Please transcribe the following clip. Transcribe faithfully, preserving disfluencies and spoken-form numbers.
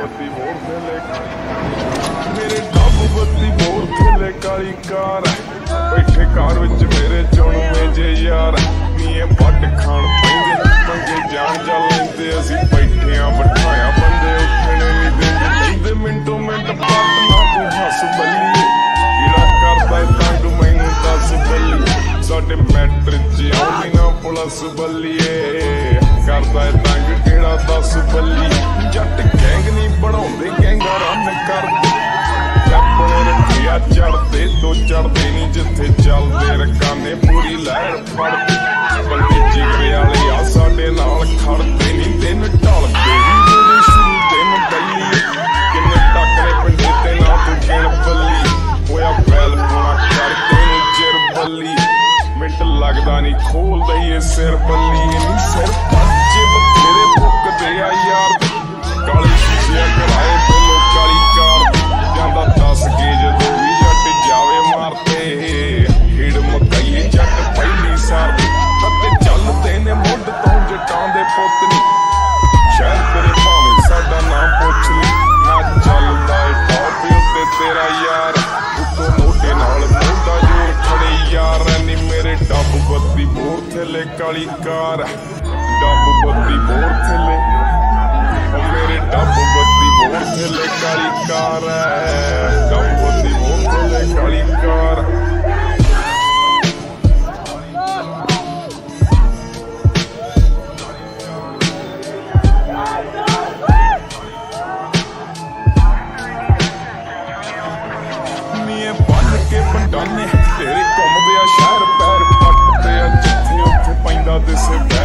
बत्ती मोड़ थले मेरे डब बत्ती मोड़ थले काली कार बैठे कार विच मेरे चुनवे जे यार नीए वट खाण पैंदे मंगे जान जा लैंदे असीं बैठे आ बिठाया बंदे उठने नहीं देंदे लैंदे मिंटो मिंट बात ना तू हस बल्ली कीड़ा करदा तंग मैनूं दस बल्ली साडे मैटर च आउंदी ना पुलिस बल्लीए करदा तंग किहड़ा दस बल्ली जट गैंग नहीं बनाउंदे गैंगा रन करदे अपने रखिया चढ़ते तो चढ़ते नहीं जिथे चलते रकाने पूरी लहर फड़ते बल्ले जिगरे वाले आ साडे नाल खड़ते नहीं दिन ढलते ही मेरे शुरू दिन बल्ली किन्ने टकरे पिंडे ते ना तू गिण बल्ली होया बैल पूरा करते नु चिर बल्ली मिंट लगदा नहीं खोल दईए सिर बल्ली नहीं सिर बच्चे बथेरे फुकदे आ यार काली शीशे कराए पहलो काली कार जांदा दस के जदों भी जट जावे मारते खेड़ मकाई जट पहली सार ते चलते ने मुੱਢ ਤੋਂ जटां दे पुੱਤ नी शहर तेरे भावें साडा नाम पुੱਛ ली ना चलदा ए टॉप उत्ते तेरा यार उतों मोढे नाल मोढा जोड़ खड़े यार नी मेरे डब बत्ती मोड़ थले काली कार डब बत्ती मोड़ थले मेरे डब बत्ती मोड़ थले काली कार डब बत्ती मोड़ थले काली कार नीए बन के पंडाने तेरे घुमदे आ शहर पैर पटदे आ जिथे उत्थे पैंदा दिसे